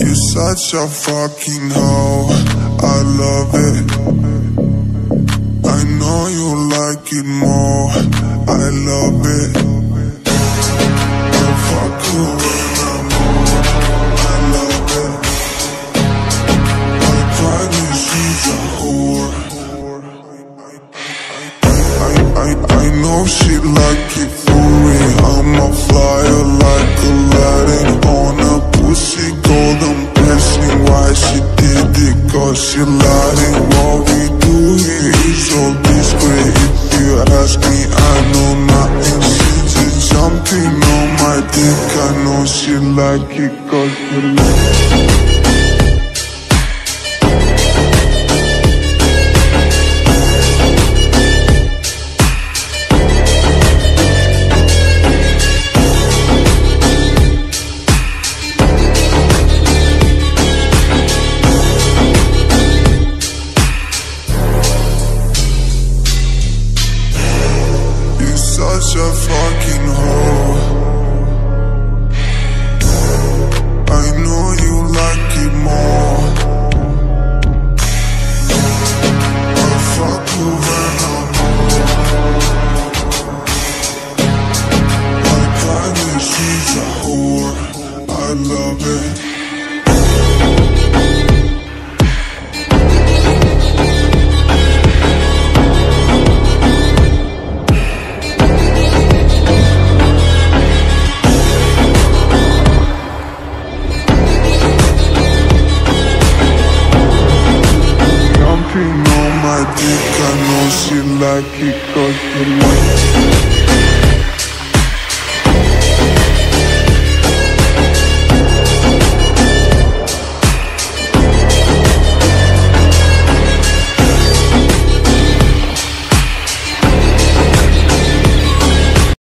such a fucking hoe, I love it. I know you like it more, I love it. I fuck you when I'm on, I love it. I probably she's a whore. I know she like it for me. I'm a flyer like Aladdin on a pussy golden blessing. Why she did it? Cause she lied. What we do here is so discreet. If you ask me, I know nothing. She just jumping on my dick. I know she like it cause she like it. Such a fucking hoe. I know you like it more. I fuck you when I'm on. I promise she's a whore, I love it. On my dick, I know she like it cause she like it.